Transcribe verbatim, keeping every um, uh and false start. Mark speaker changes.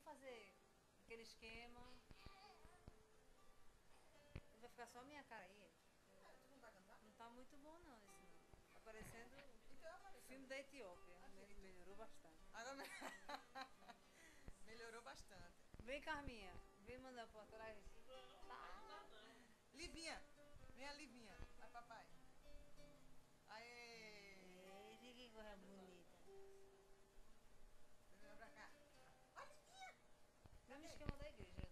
Speaker 1: fazer aquele esquema. Vai ficar só a minha cara aí.
Speaker 2: Tu não vai cantar?
Speaker 1: Não tá muito bom não esse não. Tá parecendo
Speaker 2: Então
Speaker 1: o
Speaker 2: apareceu.
Speaker 1: filme da Etiópia.
Speaker 2: Aqui.
Speaker 1: Melhorou bastante.
Speaker 2: Agora me- melhorou bastante.
Speaker 1: Vem, Carminha. Vem mandar por trás.
Speaker 2: Livinha, vem a Livinha, vai papai. Aê!
Speaker 1: Ei, que coisa bonita.
Speaker 2: Vem pra cá. Ó, Livinha!
Speaker 1: Mesmo esquema da igreja.